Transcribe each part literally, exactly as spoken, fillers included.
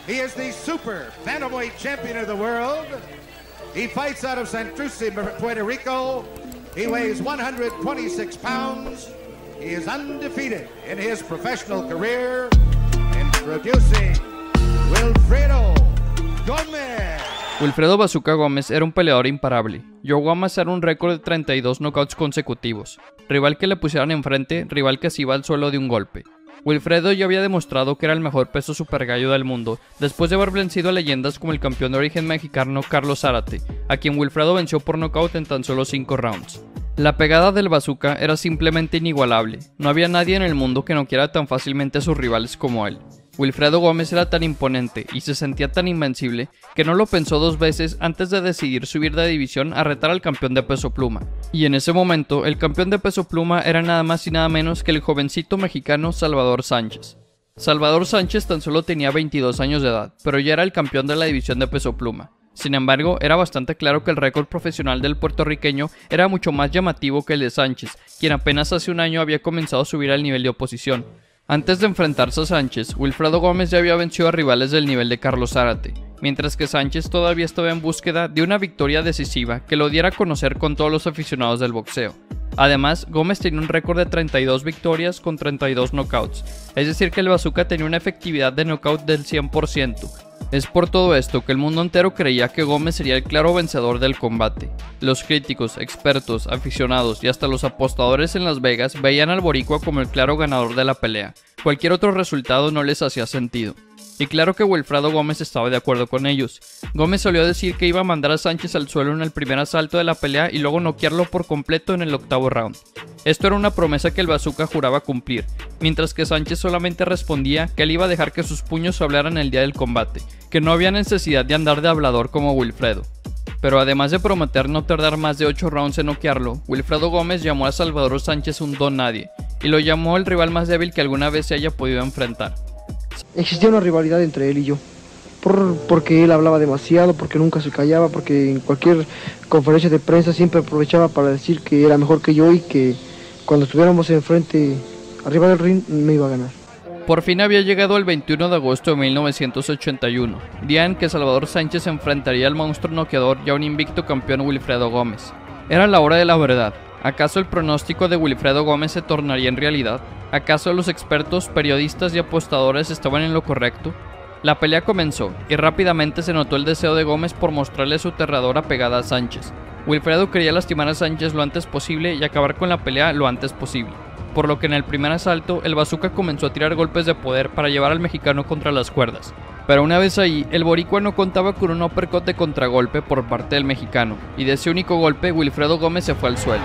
He is the super bantamweight champion of the world. He fights out of Santurce, Puerto Rico. He weighs one hundred twenty-six pounds. He is undefeated in his professional career. Introducing Wilfredo Gómez. Wilfredo Bazooka Gómez era un peleador imparable. Llegó a amasar un récord de treinta y dos knockouts consecutivos. Rival que le pusieran enfrente, rival que se iba al suelo de un golpe. Wilfredo ya había demostrado que era el mejor peso super gallo del mundo, después de haber vencido a leyendas como el campeón de origen mexicano Carlos Zárate, a quien Wilfredo venció por nocaut en tan solo cinco rounds. La pegada del Bazooka era simplemente inigualable. No había nadie en el mundo que noqueara tan fácilmente a sus rivales como él. Wilfredo Gómez era tan imponente y se sentía tan invencible que no lo pensó dos veces antes de decidir subir de división a retar al campeón de peso pluma. Y en ese momento, el campeón de peso pluma era nada más y nada menos que el jovencito mexicano Salvador Sánchez. Salvador Sánchez tan solo tenía veintidós años de edad, pero ya era el campeón de la división de peso pluma. Sin embargo, era bastante claro que el récord profesional del puertorriqueño era mucho más llamativo que el de Sánchez, quien apenas hace un año había comenzado a subir al nivel de oposición. Antes de enfrentarse a Sánchez, Wilfredo Gómez ya había vencido a rivales del nivel de Carlos Zárate, mientras que Sánchez todavía estaba en búsqueda de una victoria decisiva que lo diera a conocer con todos los aficionados del boxeo. Además, Gómez tenía un récord de treinta y dos victorias con treinta y dos knockouts, es decir que el Bazooka tenía una efectividad de knockout del cien por ciento. Es por todo esto que el mundo entero creía que Gómez sería el claro vencedor del combate. Los críticos, expertos, aficionados y hasta los apostadores en Las Vegas veían al boricua como el claro ganador de la pelea. Cualquier otro resultado no les hacía sentido. Y claro que Wilfredo Gómez estaba de acuerdo con ellos. Gómez solía decir que iba a mandar a Sánchez al suelo en el primer asalto de la pelea y luego noquearlo por completo en el octavo round. Esto era una promesa que el Bazooka juraba cumplir, mientras que Sánchez solamente respondía que él iba a dejar que sus puños hablaran el día del combate, que no había necesidad de andar de hablador como Wilfredo. Pero además de prometer no tardar más de ocho rounds en noquearlo, Wilfredo Gómez llamó a Salvador Sánchez un don nadie, y lo llamó el rival más débil que alguna vez se haya podido enfrentar. Existía una rivalidad entre él y yo, por, porque él hablaba demasiado, porque nunca se callaba, porque en cualquier conferencia de prensa siempre aprovechaba para decir que era mejor que yo y que cuando estuviéramos enfrente, arriba del ring, me iba a ganar. Por fin había llegado el veintiuno de agosto de mil novecientos ochenta y uno, día en que Salvador Sánchez enfrentaría al monstruo noqueador y a un invicto campeón Wilfredo Gómez. Era la hora de la verdad. ¿Acaso el pronóstico de Wilfredo Gómez se tornaría en realidad? ¿Acaso los expertos, periodistas y apostadores estaban en lo correcto? La pelea comenzó, y rápidamente se notó el deseo de Gómez por mostrarle su aterradora pegada a Sánchez. Wilfredo quería lastimar a Sánchez lo antes posible y acabar con la pelea lo antes posible, por lo que en el primer asalto el Bazooka comenzó a tirar golpes de poder para llevar al mexicano contra las cuerdas. Pero una vez ahí, el boricua no contaba con un uppercut de contragolpe por parte del mexicano, y de ese único golpe Wilfredo Gómez se fue al suelo.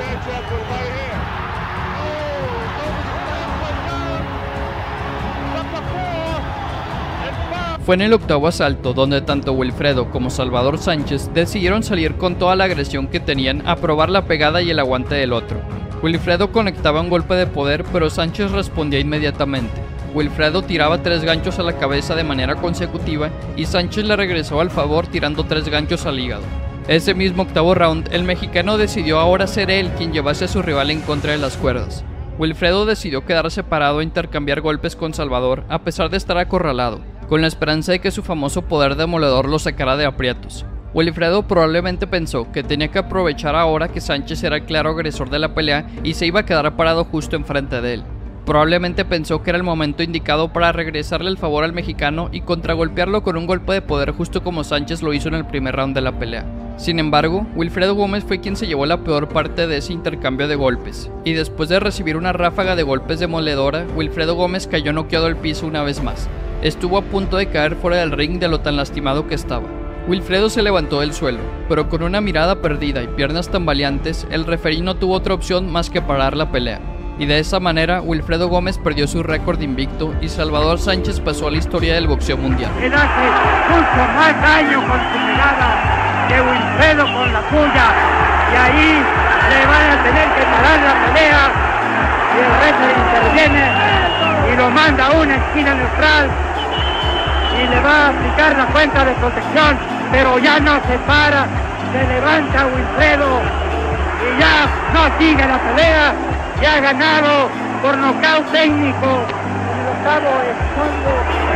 Fue en el octavo asalto donde tanto Wilfredo como Salvador Sánchez decidieron salir con toda la agresión que tenían a probar la pegada y el aguante del otro. Wilfredo conectaba un golpe de poder, pero Sánchez respondía inmediatamente. Wilfredo tiraba tres ganchos a la cabeza de manera consecutiva y Sánchez le regresó al favor tirando tres ganchos al hígado. Ese mismo octavo round, el mexicano decidió ahora ser él quien llevase a su rival en contra de las cuerdas. Wilfredo decidió quedarse parado e intercambiar golpes con Salvador a pesar de estar acorralado, con la esperanza de que su famoso poder demoledor lo sacara de aprietos. Wilfredo probablemente pensó que tenía que aprovechar ahora que Sánchez era el claro agresor de la pelea y se iba a quedar parado justo enfrente de él. Probablemente pensó que era el momento indicado para regresarle el favor al mexicano y contragolpearlo con un golpe de poder justo como Sánchez lo hizo en el primer round de la pelea. Sin embargo, Wilfredo Gómez fue quien se llevó la peor parte de ese intercambio de golpes, y después de recibir una ráfaga de golpes demoledora, Wilfredo Gómez cayó noqueado al piso una vez más. Estuvo a punto de caer fuera del ring de lo tan lastimado que estaba. Wilfredo se levantó del suelo, pero con una mirada perdida y piernas tambaleantes, el referí no tuvo otra opción más que parar la pelea. Y de esa manera, Wilfredo Gómez perdió su récord invicto y Salvador Sánchez pasó a la historia del boxeo mundial. Él hace mucho más daño con su pegada que Wilfredo con la suya, y ahí le van a tener que parar la pelea y el referee interviene y lo manda a una esquina neutral y le va a aplicar la cuenta de protección, pero ya no se para, se levanta Wilfredo y ya no sigue la pelea. Y ha ganado por nocaut técnico en el octavo segundo.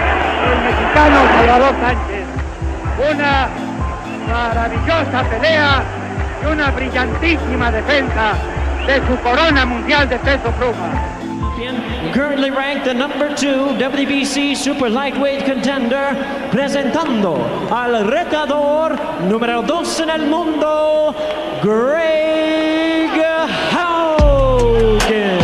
el mexicano Salvador Sánchez. Una maravillosa pelea y una brillantísima defensa de su corona mundial de peso pluma. Currently ranked the number two W B C Super Lightweight Contender, presentando al retador número dos en el mundo, Greg Haugen.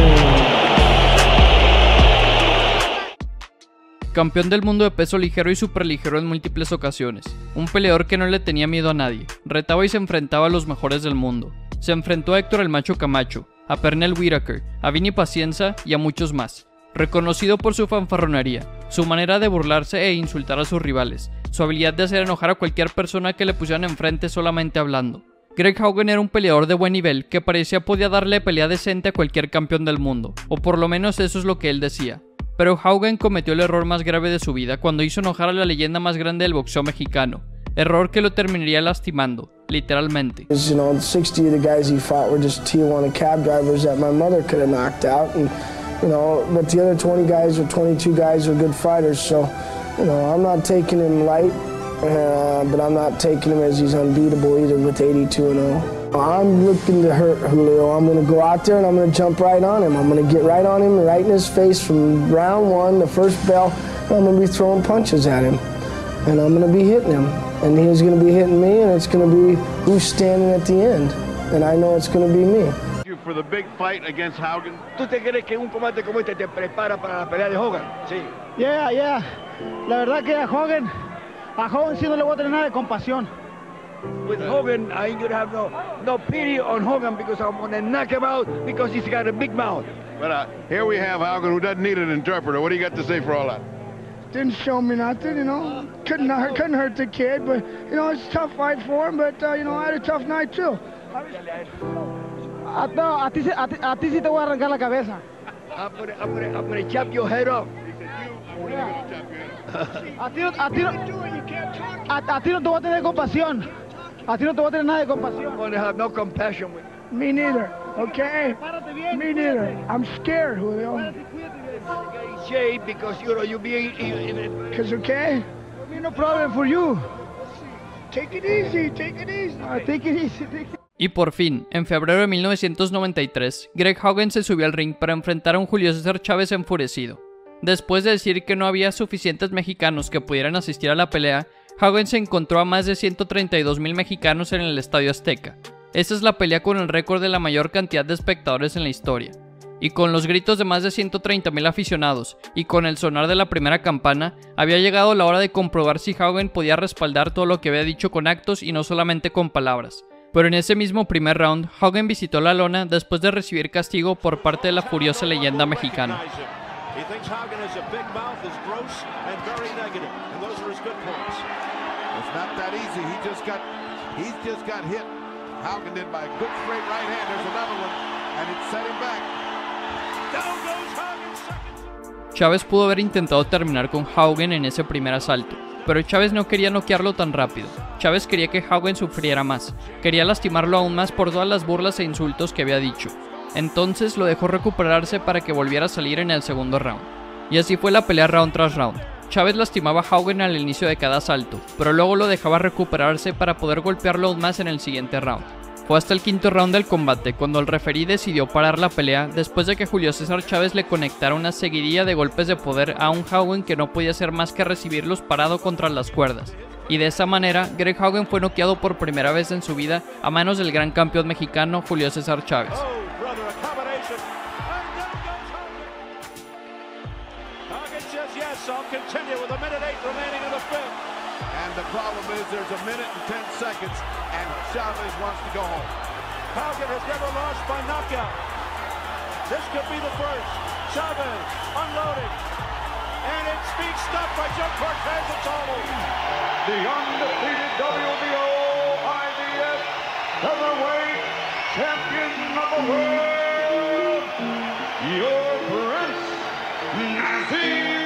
Campeón del mundo de peso ligero y superligero en múltiples ocasiones, un peleador que no le tenía miedo a nadie, retaba y se enfrentaba a los mejores del mundo. Se enfrentó a Héctor el Macho Camacho, a Pernell Whitaker, a Vinny Pacienza y a muchos más. Reconocido por su fanfarronería, su manera de burlarse e insultar a sus rivales, su habilidad de hacer enojar a cualquier persona que le pusieran enfrente solamente hablando. Greg Haugen era un peleador de buen nivel que parecía podía darle pelea decente a cualquier campeón del mundo, o por lo menos eso es lo que él decía. Pero Haugen cometió el error más grave de su vida cuando hizo enojar a la leyenda más grande del boxeo mexicano, error que lo terminaría lastimando, literalmente. You know, sixty of the guys he fought were just Tijuana cab drivers that my mother could have knocked out, and you know, but the other twenty guys or twenty-two guys were good fighters, so you know, I'm not taking him light, uh, but I'm not taking him as he's unbeatable either with eighty-two and oh. I'm looking to hurt Julio. I'm going to go out there and I'm going to jump right on him. I'm going to get right on him, right in his face from round one, the first bell, and I'm going to be throwing punches at him, and I'm going to be hitting him. And he's going to be hitting me, and it's going to be who's standing at the end. And I know it's going to be me. For the big fight against Haugen. ¿Tú te crees que un combate como este te prepara para la pelea de Hogan? Sí. Yeah, yeah. La verdad que a Hogan, a Hogan sí no le voy a tener nada de compasión. With Hogan, I ain't gonna have no, no pity on Hogan because I'm gonna knock him out because he's got a big mouth. But uh, here we have Haugen, who doesn't need an interpreter. What do you got to say for all that? Didn't show me nothing, you know. Couldn't hurt, couldn't hurt the kid, but you know it's a tough fight for him. But uh, you know I had a tough night too. A, no, a ti, a, ti, a ti sí te voy a arrancar la cabeza. I'm gonna, I'm gonna, I'm gonna chop your head off. A ti, a ti, a, a ti no te voy a tener compasión. A ti no te voy a tener nada de compasión. I'm gonna have no compassion with you. Me neither. Okay. Me neither. I'm scared, Julio. Shade because you know you being. Cause okay. No problem for you. Take it easy. Take it easy. Uh, take it easy. Take it. Y por fin, en febrero de mil novecientos noventa y tres, Greg Haugen se subió al ring para enfrentar a un Julio César Chávez enfurecido. Después de decir que no había suficientes mexicanos que pudieran asistir a la pelea, Haugen se encontró a más de ciento treinta y dos mil mexicanos en el Estadio Azteca. Esta es la pelea con el récord de la mayor cantidad de espectadores en la historia. Y con los gritos de más de ciento treinta mil aficionados, y con el sonar de la primera campana, había llegado la hora de comprobar si Haugen podía respaldar todo lo que había dicho con actos y no solamente con palabras. Pero en ese mismo primer round, Haugen visitó la lona después de recibir castigo por parte de la furiosa leyenda mexicana. Chávez pudo haber intentado terminar con Haugen en ese primer asalto, pero Chávez no quería noquearlo tan rápido. Chávez quería que Haugen sufriera más, quería lastimarlo aún más por todas las burlas e insultos que había dicho. Entonces lo dejó recuperarse para que volviera a salir en el segundo round. Y así fue la pelea round tras round. Chávez lastimaba a Haugen al inicio de cada asalto, pero luego lo dejaba recuperarse para poder golpearlo aún más en el siguiente round. Fue hasta el quinto round del combate cuando el referí decidió parar la pelea después de que Julio César Chávez le conectara una seguidilla de golpes de poder a un Haugen que no podía hacer más que recibirlos parado contra las cuerdas. Y de esa manera, Greg Haugen fue noqueado por primera vez en su vida a manos del gran campeón mexicano Julio César Chávez. The problem is there's a minute and ten seconds, and Chavez wants to go home. Haugen has never lost by knockout. This could be the first. Chavez unloading, and it speaks stuff by Joe Cortez. It's all over. The undefeated W B O I B F heavyweight champion of the world, your prince, Nazim.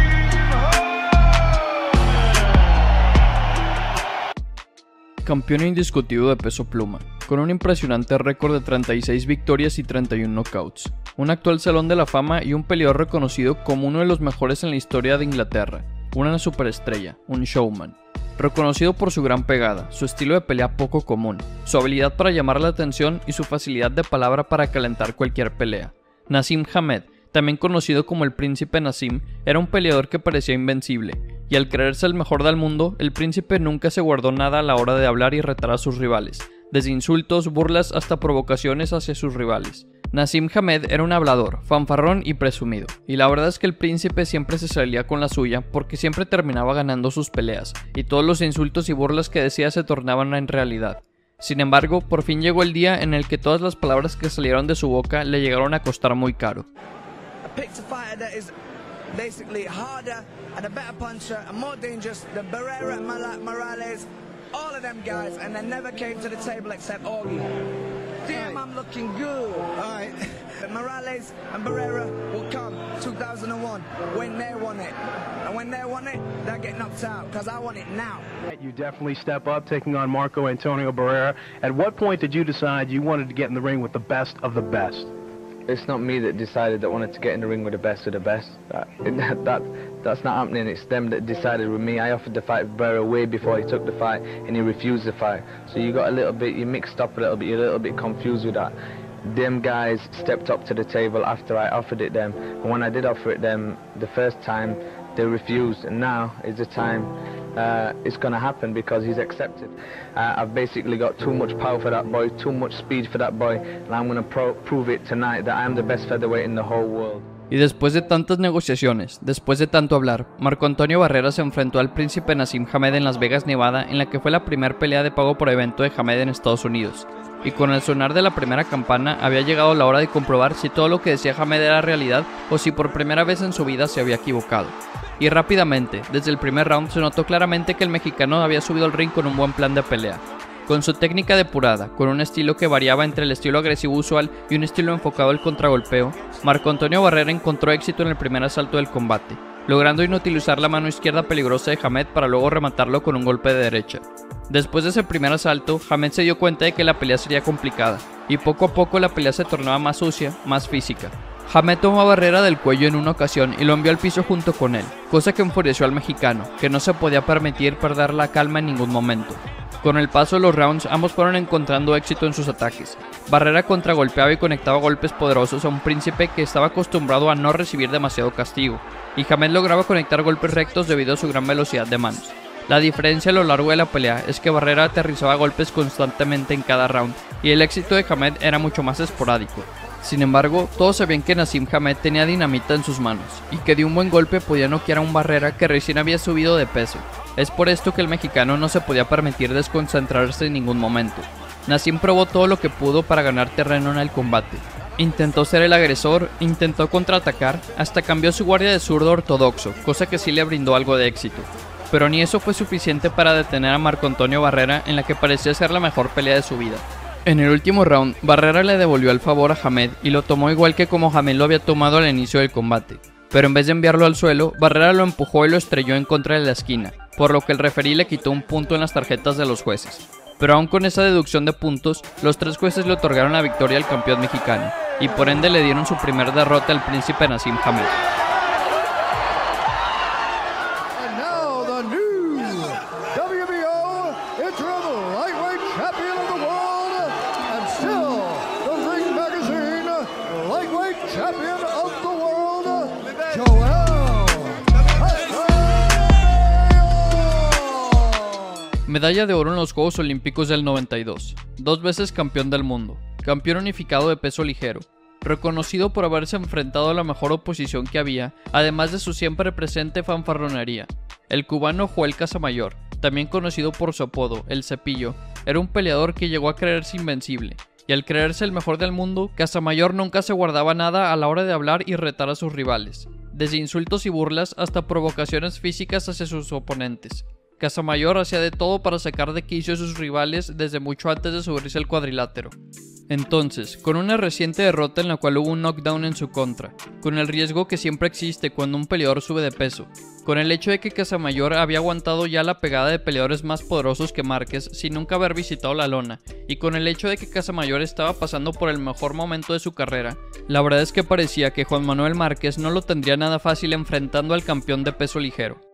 Campeón indiscutido de peso pluma, con un impresionante récord de treinta y seis victorias y treinta y uno knockouts, un actual salón de la fama y un peleador reconocido como uno de los mejores en la historia de Inglaterra. una superestrella, un showman. Reconocido por su gran pegada, su estilo de pelea poco común, su habilidad para llamar la atención y su facilidad de palabra para calentar cualquier pelea. Naseem Hamed, también conocido como el Príncipe Naseem, era un peleador que parecía invencible, y al creerse el mejor del mundo, el príncipe nunca se guardó nada a la hora de hablar y retar a sus rivales, desde insultos, burlas hasta provocaciones hacia sus rivales. Naseem Hamed era un hablador, fanfarrón y presumido, y la verdad es que el príncipe siempre se salía con la suya porque siempre terminaba ganando sus peleas, y todos los insultos y burlas que decía se tornaban en realidad. Sin embargo, por fin llegó el día en el que todas las palabras que salieron de su boca le llegaron a costar muy caro. All of them guys, and they never came to the table except Augie. Damn, I'm looking good. All right. Morales and Barrera will come two thousand one when they want it. And when they want it, they'll get knocked out, because I want it now. You definitely step up, taking on Marco Antonio Barrera. At what point did you decide you wanted to get in the ring with the best of the best? It's not me that decided that I wanted to get in the ring with the best of the best. That, that, that's not happening. It's them that decided with me. I offered to fight Barrera way before he took the fight, and he refused the fight. So you got a little bit, you mixed up a little bit, you're a little bit confused with that. Them guys stepped up to the table after I offered it them. And when I did offer it them the first time, they refused. And now is the time uh, it's going to happen because he's accepted. Uh, I've basically got too much power for that boy, too much speed for that boy, and I'm going to pro prove it tonight that I'm the best featherweight in the whole world. Y después de tantas negociaciones, después de tanto hablar, Marco Antonio Barrera se enfrentó al Príncipe Naseem Hamed en Las Vegas, Nevada, en la que fue la primera pelea de pago por evento de Hamed en Estados Unidos. Y con el sonar de la primera campana había llegado la hora de comprobar si todo lo que decía Hamed era realidad o si por primera vez en su vida se había equivocado. Y rápidamente, desde el primer round se notó claramente que el mexicano había subido al ring con un buen plan de pelea. Con su técnica depurada, con un estilo que variaba entre el estilo agresivo usual y un estilo enfocado al contragolpeo, Marco Antonio Barrera encontró éxito en el primer asalto del combate, logrando inutilizar la mano izquierda peligrosa de Hamed para luego rematarlo con un golpe de derecha. Después de ese primer asalto, Hamed se dio cuenta de que la pelea sería complicada, y poco a poco la pelea se tornaba más sucia, más física. Hamed tomó a Barrera del cuello en una ocasión y lo envió al piso junto con él, cosa que enfureció al mexicano, que no se podía permitir perder la calma en ningún momento. Con el paso de los rounds, ambos fueron encontrando éxito en sus ataques. Barrera contragolpeaba y conectaba golpes poderosos a un príncipe que estaba acostumbrado a no recibir demasiado castigo, y Hamed lograba conectar golpes rectos debido a su gran velocidad de manos. La diferencia a lo largo de la pelea es que Barrera aterrizaba golpes constantemente en cada round, y el éxito de Hamed era mucho más esporádico. Sin embargo, todos sabían que Naseem Hamed tenía dinamita en sus manos, y que de un buen golpe podía noquear a un Barrera que recién había subido de peso. Es por esto que el mexicano no se podía permitir desconcentrarse en ningún momento. Naseem probó todo lo que pudo para ganar terreno en el combate. Intentó ser el agresor, intentó contraatacar, hasta cambió su guardia de zurdo ortodoxo, cosa que sí le brindó algo de éxito. Pero ni eso fue suficiente para detener a Marco Antonio Barrera en la que parecía ser la mejor pelea de su vida. En el último round, Barrera le devolvió el favor a Hamed y lo tomó igual que como Hamed lo había tomado al inicio del combate. Pero en vez de enviarlo al suelo, Barrera lo empujó y lo estrelló en contra de la esquina, por lo que el referí le quitó un punto en las tarjetas de los jueces. Pero aún con esa deducción de puntos, los tres jueces le otorgaron la victoria al campeón mexicano, y por ende le dieron su primer derrota al Príncipe Naseem Hamed. Medalla de oro en los Juegos Olímpicos del noventa y dos, dos veces campeón del mundo, campeón unificado de peso ligero, reconocido por haberse enfrentado a la mejor oposición que había, además de su siempre presente fanfarronería. El cubano Joel Casamayor, también conocido por su apodo, El Cepillo, era un peleador que llegó a creerse invencible, y al creerse el mejor del mundo, Casamayor nunca se guardaba nada a la hora de hablar y retar a sus rivales, desde insultos y burlas hasta provocaciones físicas hacia sus oponentes. Casamayor hacía de todo para sacar de quicio a sus rivales desde mucho antes de subirse al cuadrilátero. Entonces, con una reciente derrota en la cual hubo un knockdown en su contra, con el riesgo que siempre existe cuando un peleador sube de peso, con el hecho de que Casamayor había aguantado ya la pegada de peleadores más poderosos que Márquez sin nunca haber visitado la lona, y con el hecho de que Casamayor estaba pasando por el mejor momento de su carrera, la verdad es que parecía que Juan Manuel Márquez no lo tendría nada fácil enfrentando al campeón de peso ligero.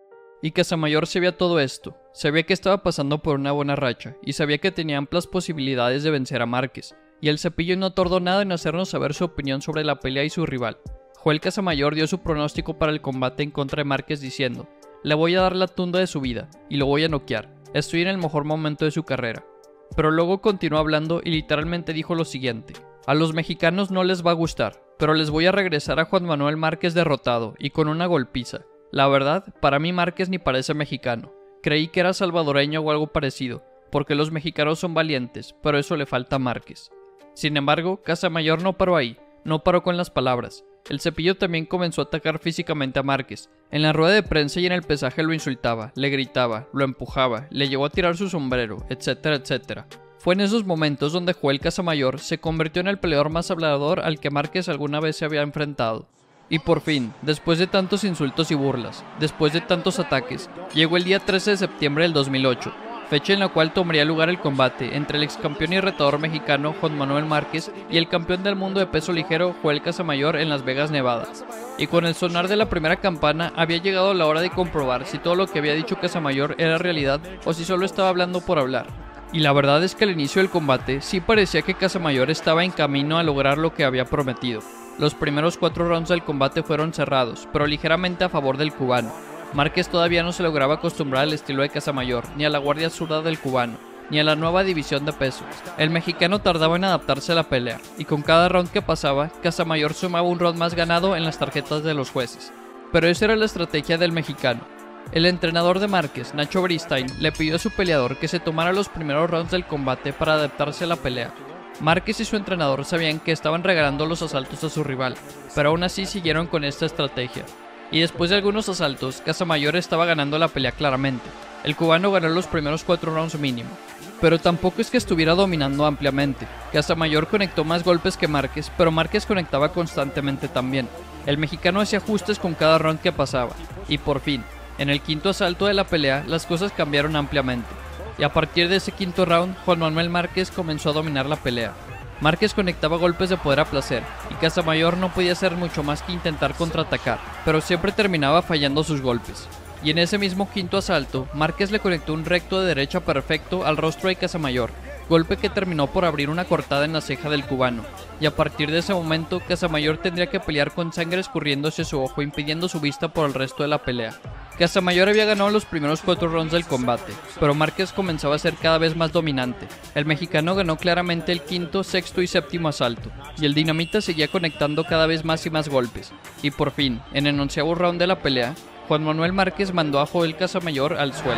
Y Casamayor sabía todo esto, sabía que estaba pasando por una buena racha, y sabía que tenía amplias posibilidades de vencer a Márquez, y el Cepillo no tardó nada en hacernos saber su opinión sobre la pelea y su rival. Joel Casamayor dio su pronóstico para el combate en contra de Márquez diciendo: le voy a dar la tunda de su vida, y lo voy a noquear, estoy en el mejor momento de su carrera. Pero luego continuó hablando y literalmente dijo lo siguiente: a los mexicanos no les va a gustar, pero les voy a regresar a Juan Manuel Márquez derrotado y con una golpiza. La verdad, para mí Márquez ni parece mexicano. Creí que era salvadoreño o algo parecido, porque los mexicanos son valientes, pero eso le falta a Márquez. Sin embargo, Casamayor no paró ahí, no paró con las palabras. El Cepillo también comenzó a atacar físicamente a Márquez. En la rueda de prensa y en el pesaje lo insultaba, le gritaba, lo empujaba, le llevó a tirar su sombrero, etcétera, etcétera. Fue en esos momentos donde Joel Casamayor se convirtió en el peleador más hablador al que Márquez alguna vez se había enfrentado. Y por fin, después de tantos insultos y burlas, después de tantos ataques, llegó el día trece de septiembre del dos mil ocho, fecha en la cual tomaría lugar el combate entre el ex campeón y retador mexicano Juan Manuel Márquez y el campeón del mundo de peso ligero Joel Casamayor en Las Vegas, Nevada. Y con el sonar de la primera campana había llegado la hora de comprobar si todo lo que había dicho Casamayor era realidad o si solo estaba hablando por hablar. Y la verdad es que al inicio del combate sí parecía que Casamayor estaba en camino a lograr lo que había prometido. Los primeros cuatro rounds del combate fueron cerrados, pero ligeramente a favor del cubano. Márquez todavía no se lograba acostumbrar al estilo de Casamayor, ni a la guardia zurda del cubano, ni a la nueva división de peso. El mexicano tardaba en adaptarse a la pelea, y con cada round que pasaba, Casamayor sumaba un round más ganado en las tarjetas de los jueces. Pero esa era la estrategia del mexicano. El entrenador de Márquez, Nacho Beristain, le pidió a su peleador que se tomara los primeros rounds del combate para adaptarse a la pelea. Márquez y su entrenador sabían que estaban regalando los asaltos a su rival, pero aún así siguieron con esta estrategia. Y después de algunos asaltos, Casamayor estaba ganando la pelea claramente. El cubano ganó los primeros cuatro rounds mínimo. Pero tampoco es que estuviera dominando ampliamente. Casamayor conectó más golpes que Márquez, pero Márquez conectaba constantemente también. El mexicano hacía ajustes con cada round que pasaba. Y por fin, en el quinto asalto de la pelea, las cosas cambiaron ampliamente. Y a partir de ese quinto round, Juan Manuel Márquez comenzó a dominar la pelea. Márquez conectaba golpes de poder a placer, y Casamayor no podía hacer mucho más que intentar contraatacar, pero siempre terminaba fallando sus golpes. Y en ese mismo quinto asalto, Márquez le conectó un recto de derecha perfecto al rostro de Casamayor, golpe que terminó por abrir una cortada en la ceja del cubano, y a partir de ese momento, Casamayor tendría que pelear con sangre escurriendo hacia su ojo, impidiendo su vista por el resto de la pelea. Casamayor había ganado los primeros cuatro rounds del combate, pero Márquez comenzaba a ser cada vez más dominante. El mexicano ganó claramente el quinto, sexto y séptimo asalto, y el dinamita seguía conectando cada vez más y más golpes. Y por fin, en el onceavo round de la pelea, Juan Manuel Márquez mandó a Joel Casamayor al suelo.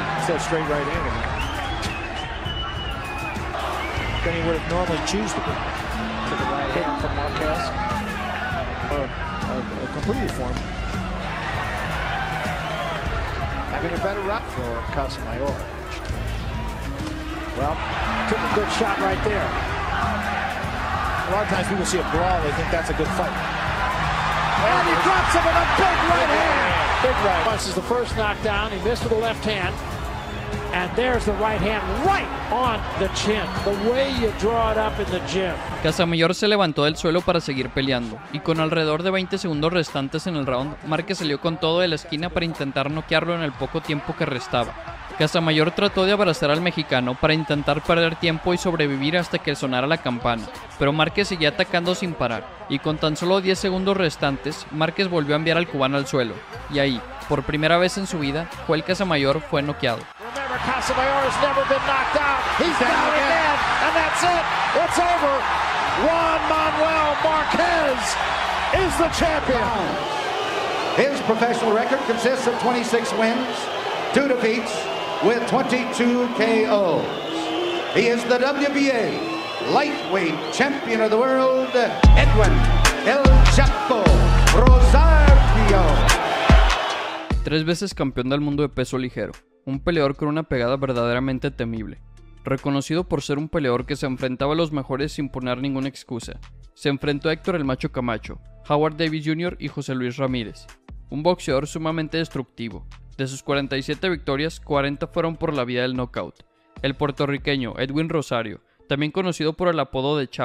Having a better run for Casamayor. Well, took a good shot right there. A lot of times people see a brawl, they think that's a good fight. And he drops him with a big right hand. Big right. This is the first knockdown. He missed with the left hand. And there's the right hand right on the chin. The way you draw it up in the gym. Casamayor se levantó del suelo para seguir peleando, y con alrededor de veinte segundos restantes en el round, Márquez salió con todo de la esquina para intentar noquearlo en el poco tiempo que restaba. Casamayor trató de abrazar al mexicano para intentar perder tiempo y sobrevivir hasta que sonara la campana, pero Márquez seguía atacando sin parar, y con tan solo diez segundos restantes, Márquez volvió a enviar al cubano al suelo, y ahí, por primera vez en su vida, Joel Casamayor fue noqueado. Remember, Casamayor has never been knocked out. He's down again, and that's it. It's over. Juan Manuel Márquez is the champion. His professional record consists of twenty-six wins, two defeats, with twenty-two K Os. He is the W B A lightweight champion of the world, Edwin El Chapo Rosario. Tres veces campeón del mundo de peso ligero, un peleador con una pegada verdaderamente temible. Reconocido por ser un peleador que se enfrentaba a los mejores sin poner ninguna excusa, se enfrentó a Héctor el Macho Camacho, Howard Davis junior y José Luis Ramírez. Un boxeador sumamente destructivo. De sus cuarenta y siete victorias, cuarenta fueron por la vía del knockout. El puertorriqueño Edwin Rosario, también conocido por el apodo de Chapo,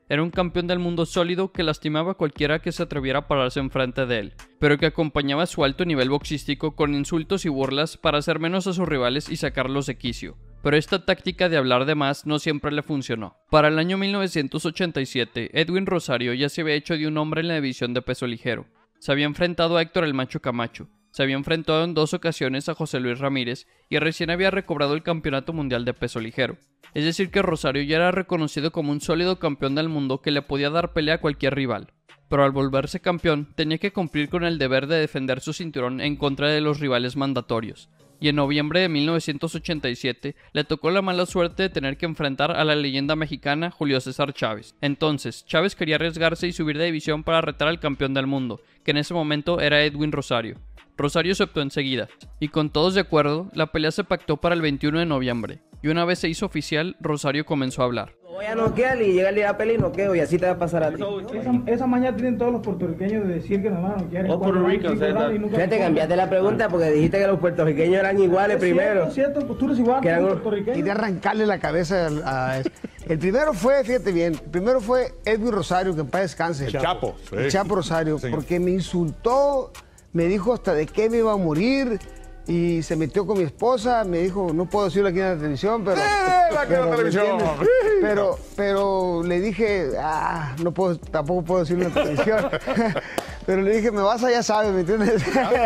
Era un campeón del mundo sólido que lastimaba a cualquiera que se atreviera a pararse enfrente de él, pero que acompañaba su alto nivel boxístico con insultos y burlas para hacer menos a sus rivales y sacarlos de quicio. Pero esta táctica de hablar de más no siempre le funcionó. Para el año mil novecientos ochenta y siete, Edwin Rosario ya se había hecho de un nombre en la división de peso ligero. Se había enfrentado a Héctor el Macho Camacho, se había enfrentado en dos ocasiones a José Luis Ramírez y recién había recobrado el campeonato mundial de peso ligero. Es decir que Rosario ya era reconocido como un sólido campeón del mundo que le podía dar pelea a cualquier rival. Pero al volverse campeón tenía que cumplir con el deber de defender su cinturón en contra de los rivales mandatorios. Y en noviembre de mil novecientos ochenta y siete le tocó la mala suerte de tener que enfrentar a la leyenda mexicana Julio César Chávez. Entonces, Chávez quería arriesgarse y subir de división para retar al campeón del mundo, que en ese momento era Edwin Rosario. Rosario aceptó enseguida, y con todos de acuerdo, la pelea se pactó para el veintiuno de noviembre, y una vez se hizo oficial, Rosario comenzó a hablar. Voy a noquear y llega el día de la pelea y noqueo, y así te va a pasar a ti. Esa, esa mañana tienen todos los puertorriqueños de decir que nos van a noquear. Oh, Puerto Rico, o sea, fíjate, cambiaste la pregunta porque dijiste que los puertorriqueños eran iguales primero. Es cierto, pues tú eres igual que los puertorriqueños. Y de arrancarle la cabeza a... El primero fue, fíjate bien, el primero fue Edwin Rosario, que en paz descanse. El Chapo. Sí. El Chapo Rosario, Sí. porque me insultó, me dijo hasta de qué me iba a morir y se metió con mi esposa, me dijo, no puedo decirlo aquí en la televisión, pero... ¡Eh, aquí en la televisión! Pero, pero le dije, ah, no puedo, tampoco puedo decirlo en la televisión. Pero le dije, me vas a, ya sabes, ¿me entiendes?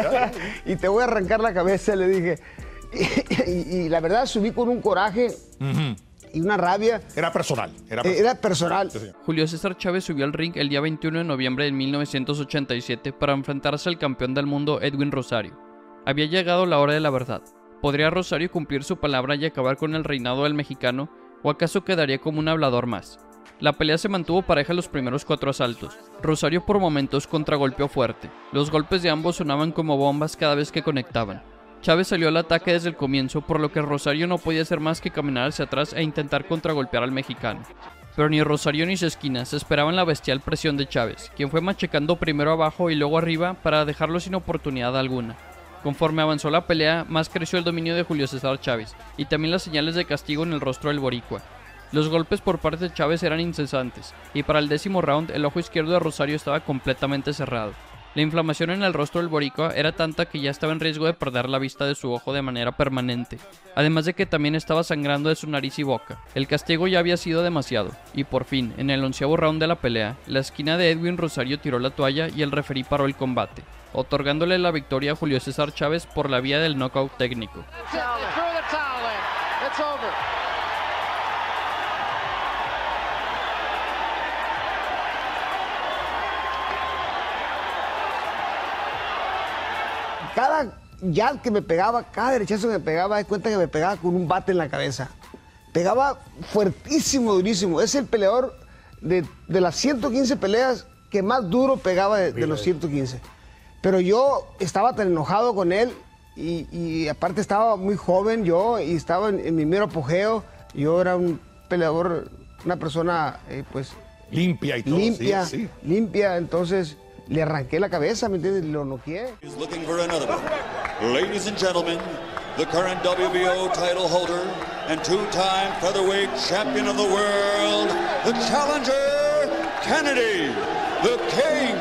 Y te voy a arrancar la cabeza, le dije. Y, y, y la verdad subí con un coraje... Uh-huh. Y una rabia. Era personal. Era personal. Era personal. Sí, Julio César Chávez subió al ring el día veintiuno de noviembre de mil novecientos ochenta y siete para enfrentarse al campeón del mundo Edwin Rosario. Había llegado la hora de la verdad. ¿Podría Rosario cumplir su palabra y acabar con el reinado del mexicano? ¿O acaso quedaría como un hablador más? La pelea se mantuvo pareja los primeros cuatro asaltos. Rosario por momentos contragolpeó fuerte. Los golpes de ambos sonaban como bombas cada vez que conectaban. Chávez salió al ataque desde el comienzo, por lo que Rosario no podía hacer más que caminar hacia atrás e intentar contragolpear al mexicano. Pero ni Rosario ni su esquina se esperaban la bestial presión de Chávez, quien fue machacando primero abajo y luego arriba para dejarlo sin oportunidad alguna. Conforme avanzó la pelea, más creció el dominio de Julio César Chávez, y también las señales de castigo en el rostro del boricua. Los golpes por parte de Chávez eran incesantes, y para el décimo round el ojo izquierdo de Rosario estaba completamente cerrado. La inflamación en el rostro del boricua era tanta que ya estaba en riesgo de perder la vista de su ojo de manera permanente, además de que también estaba sangrando de su nariz y boca. El castigo ya había sido demasiado, y por fin, en el onceavo round de la pelea, la esquina de Edwin Rosario tiró la toalla y el referí paró el combate, otorgándole la victoria a Julio César Chávez por la vía del knockout técnico. Cada jab que me pegaba, cada derechazo que me pegaba, de cuenta que me pegaba con un bate en la cabeza. Pegaba fuertísimo, durísimo. Es el peleador de, de las ciento quince peleas que más duro pegaba de, de los ciento quince. Pero yo estaba tan enojado con él y, y aparte estaba muy joven yo y estaba en, en mi mero apogeo. Yo era un peleador, una persona eh, pues... Limpia y todo. Limpia, sí, sí. limpia, entonces... Le arranqué la cabeza, ¿me entiendes? Lo noqueé. He's looking for another one. Ladies and gentlemen, the current W B O title holder and two-time featherweight champion of the world, the challenger, Kennedy, the King,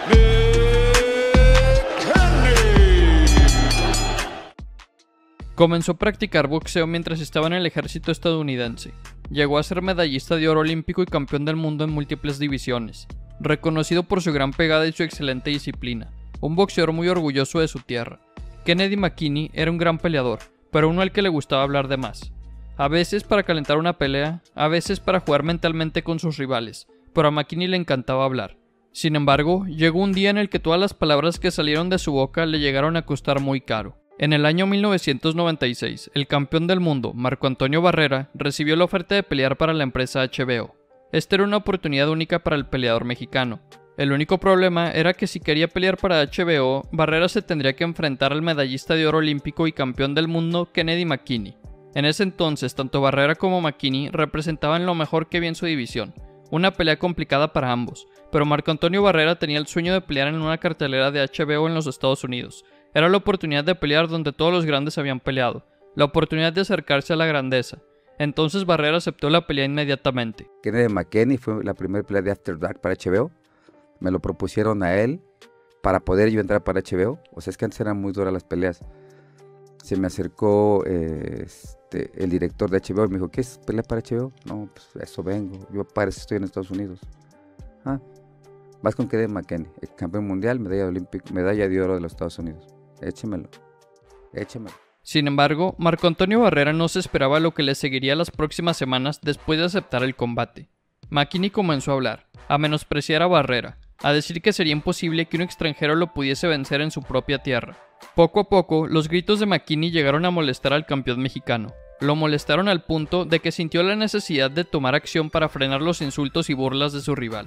Nick Kennedy. Comenzó a practicar boxeo mientras estaba en el ejército estadounidense. Llegó a ser medallista de oro olímpico y campeón del mundo en múltiples divisiones. Reconocido por su gran pegada y su excelente disciplina, un boxeador muy orgulloso de su tierra. Kennedy McKinney era un gran peleador, pero uno al que le gustaba hablar de más. A veces para calentar una pelea, a veces para jugar mentalmente con sus rivales, pero a McKinney le encantaba hablar. Sin embargo, llegó un día en el que todas las palabras que salieron de su boca le llegaron a costar muy caro. En el año mil novecientos noventa y seis, el campeón del mundo, Marco Antonio Barrera, recibió la oferta de pelear para la empresa H B O. Esta era una oportunidad única para el peleador mexicano. El único problema era que si quería pelear para H B O, Barrera se tendría que enfrentar al medallista de oro olímpico y campeón del mundo Kennedy McKinney. En ese entonces, tanto Barrera como McKinney representaban lo mejor que había en su división, una pelea complicada para ambos, pero Marco Antonio Barrera tenía el sueño de pelear en una cartelera de H B O en los Estados Unidos. Era la oportunidad de pelear donde todos los grandes habían peleado, la oportunidad de acercarse a la grandeza. Entonces Barrera aceptó la pelea inmediatamente. Kennedy McKinney fue la primera pelea de After Dark para H B O. Me lo propusieron a él para poder yo entrar para H B O. O sea, es que antes eran muy duras las peleas. Se me acercó eh, este, el director de H B O y me dijo, ¿qué es pelea para H B O? No, pues eso vengo. Yo parece estoy en Estados Unidos. Ah, vas con Kennedy McKinney, el campeón mundial, medalla olímpica, medalla de oro de los Estados Unidos. Échemelo, échemelo. Sin embargo, Marco Antonio Barrera no se esperaba lo que le seguiría las próximas semanas después de aceptar el combate. McKinney comenzó a hablar, a menospreciar a Barrera, a decir que sería imposible que un extranjero lo pudiese vencer en su propia tierra. Poco a poco, los gritos de McKinney llegaron a molestar al campeón mexicano. Lo molestaron al punto de que sintió la necesidad de tomar acción para frenar los insultos y burlas de su rival.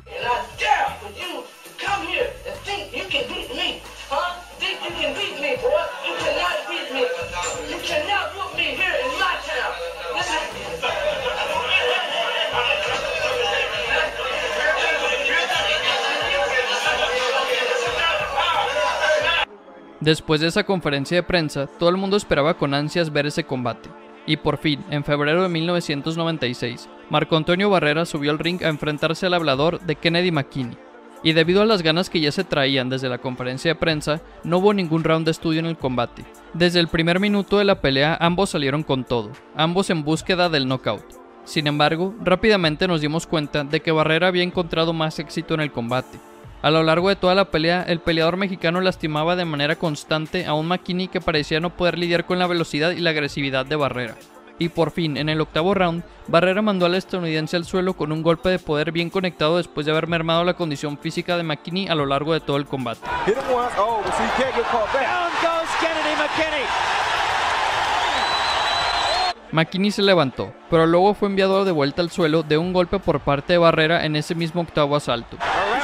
Después de esa conferencia de prensa, todo el mundo esperaba con ansias ver ese combate. Y por fin, en febrero de mil novecientos noventa y seis, Marco Antonio Barrera subió al ring a enfrentarse al hablador de Kennedy McKinney. Y debido a las ganas que ya se traían desde la conferencia de prensa, no hubo ningún round de estudio en el combate. Desde el primer minuto de la pelea, ambos salieron con todo, ambos en búsqueda del knockout. Sin embargo, rápidamente nos dimos cuenta de que Barrera había encontrado más éxito en el combate. A lo largo de toda la pelea, el peleador mexicano lastimaba de manera constante a un McKinney que parecía no poder lidiar con la velocidad y la agresividad de Barrera. Y por fin, en el octavo round, Barrera mandó al estadounidense al suelo con un golpe de poder bien conectado después de haber mermado la condición física de McKinney a lo largo de todo el combate. McKinney se levantó, pero luego fue enviado de vuelta al suelo de un golpe por parte de Barrera en ese mismo octavo asalto.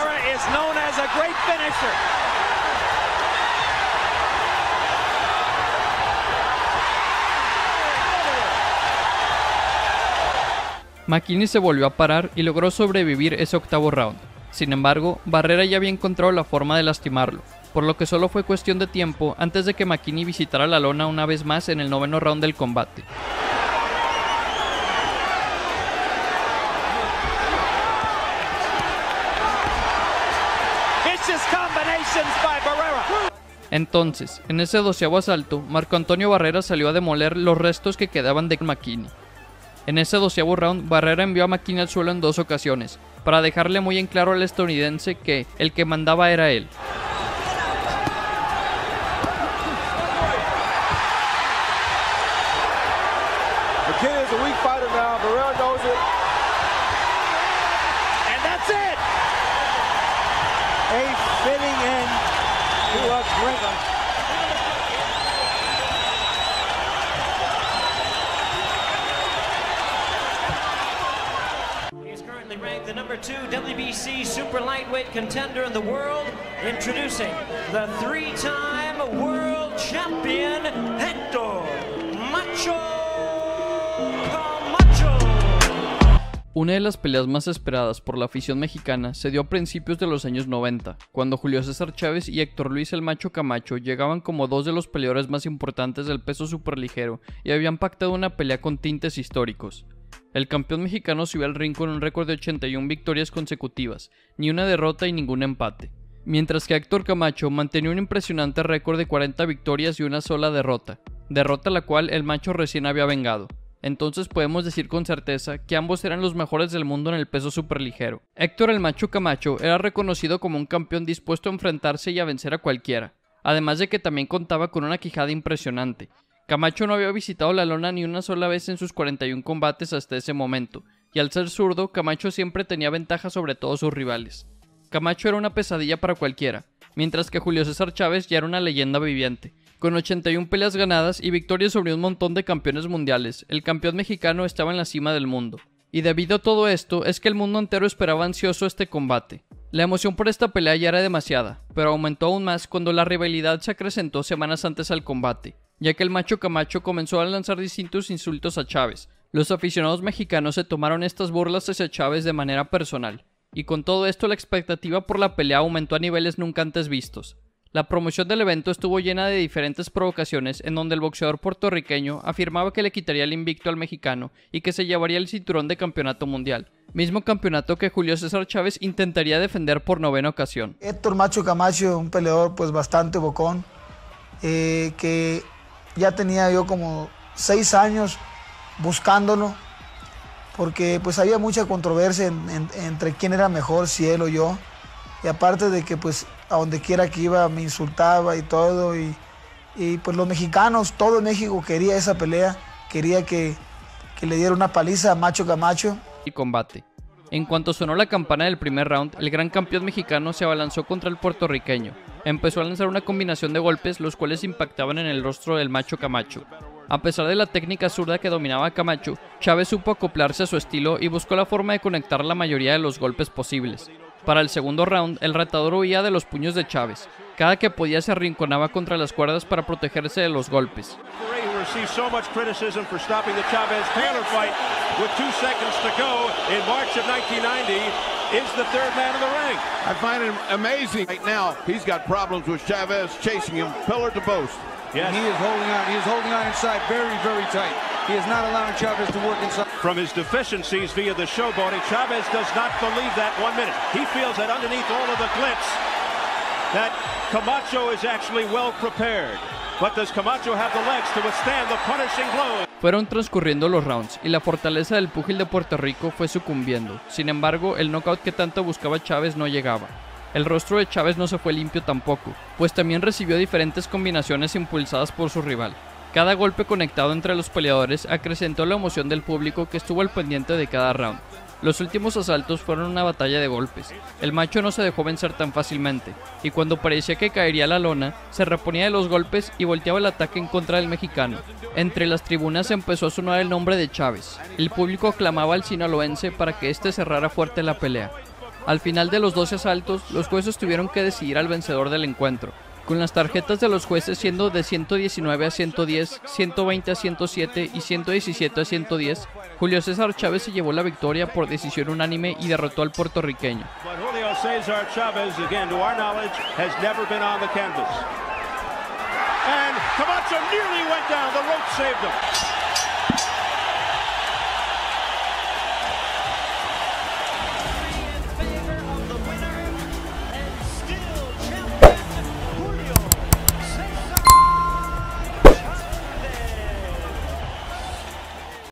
McKinney se volvió a parar y logró sobrevivir ese octavo round. Sin embargo, Barrera ya había encontrado la forma de lastimarlo, por lo que solo fue cuestión de tiempo antes de que McKinney visitara la lona una vez más en el noveno round del combate. Entonces, en ese doceavo asalto, Marco Antonio Barrera salió a demoler los restos que quedaban de McKinney. En ese doceavo round, Barrera envió a McKinney al suelo en dos ocasiones, para dejarle muy en claro al estadounidense que el que mandaba era él. McKinney is a weak fighter now. Barrera knows it. And that's it! A fitting end to a great one. Ranked the number two W B C super lightweight contender in the world, introducing the three-time world champion Hector Macho Camacho. Una de las peleas más esperadas por la afición mexicana se dio a principios de los años noventa, cuando Julio César Chávez y Héctor Luis el Macho Camacho llegaban como dos de los peleadores más importantes del peso superligero y habían pactado una pelea con tintes históricos. El campeón mexicano subió al ring con un récord de ochenta y una victorias consecutivas, ni una derrota y ningún empate, mientras que Héctor Camacho mantenía un impresionante récord de cuarenta victorias y una sola derrota, derrota la cual el Macho recién había vengado. Entonces podemos decir con certeza que ambos eran los mejores del mundo en el peso superligero. Héctor el Macho Camacho era reconocido como un campeón dispuesto a enfrentarse y a vencer a cualquiera, además de que también contaba con una quijada impresionante. Camacho no había visitado la lona ni una sola vez en sus cuarenta y un combates hasta ese momento, y al ser zurdo, Camacho siempre tenía ventaja sobre todos sus rivales. Camacho era una pesadilla para cualquiera, mientras que Julio César Chávez ya era una leyenda viviente. Con ochenta y una peleas ganadas y victorias sobre un montón de campeones mundiales, el campeón mexicano estaba en la cima del mundo. Y debido a todo esto, es que el mundo entero esperaba ansioso este combate. La emoción por esta pelea ya era demasiada, pero aumentó aún más cuando la rivalidad se acrecentó semanas antes al combate, ya que el Macho Camacho comenzó a lanzar distintos insultos a Chávez. Los aficionados mexicanos se tomaron estas burlas hacia Chávez de manera personal, y con todo esto la expectativa por la pelea aumentó a niveles nunca antes vistos. La promoción del evento estuvo llena de diferentes provocaciones en donde el boxeador puertorriqueño afirmaba que le quitaría el invicto al mexicano y que se llevaría el cinturón de campeonato mundial, mismo campeonato que Julio César Chávez intentaría defender por novena ocasión. Héctor Macho Camacho, un peleador pues bastante bocón, eh, que ya tenía yo como seis años buscándolo, porque pues había mucha controversia en, en, entre quién era mejor, si él o yo, y aparte de que pues a donde quiera que iba me insultaba y todo, y, y pues los mexicanos, todo México quería esa pelea, quería que, que le diera una paliza a Macho Camacho. Y combate. En cuanto sonó la campana del primer round, el gran campeón mexicano se abalanzó contra el puertorriqueño. Empezó a lanzar una combinación de golpes los cuales impactaban en el rostro del Macho Camacho. A pesar de la técnica zurda que dominaba a Camacho, Chávez supo acoplarse a su estilo y buscó la forma de conectar la mayoría de los golpes posibles. Para el segundo round, el retador huía de los puños de Chávez. Cada que podía se arrinconaba contra las cuerdas para protegerse de los golpes. Is the third man in the ring. I find it amazing right now. He's got problems with Chavez chasing him pillar to post. Yes. And he is holding on. He is holding on inside very, very tight. He is not allowing Chavez to work inside. From his deficiencies via the showboating, Chavez does not believe that one minute. He feels that underneath all of the glitz, that Camacho is actually well prepared. But does Camacho have the legs to withstand the punishing blow? Fueron transcurriendo los rounds y la fortaleza del púgil de Puerto Rico fue sucumbiendo. Sin embargo, el knockout que tanto buscaba Chávez no llegaba. El rostro de Chávez no se fue limpio tampoco, pues también recibió diferentes combinaciones impulsadas por su rival. Cada golpe conectado entre los peleadores acrecentó la emoción del público que estuvo al pendiente de cada round. Los últimos asaltos fueron una batalla de golpes. El macho no se dejó vencer tan fácilmente, y cuando parecía que caería a la lona, se reponía de los golpes y volteaba el ataque en contra del mexicano. Entre las tribunas empezó a sonar el nombre de Chávez. El público aclamaba al sinaloense para que éste cerrara fuerte la pelea. Al final de los doce asaltos, los jueces tuvieron que decidir al vencedor del encuentro, con las tarjetas de los jueces siendo de ciento diecinueve a ciento diez, ciento veinte a ciento siete y ciento diecisiete a ciento diez, Julio César Chávez se llevó la victoria por decisión unánime y derrotó al puertorriqueño. Julio César Chávez, again, to our knowledge, has never been on the canvas. And Camacho nearly went down, the rope saved him.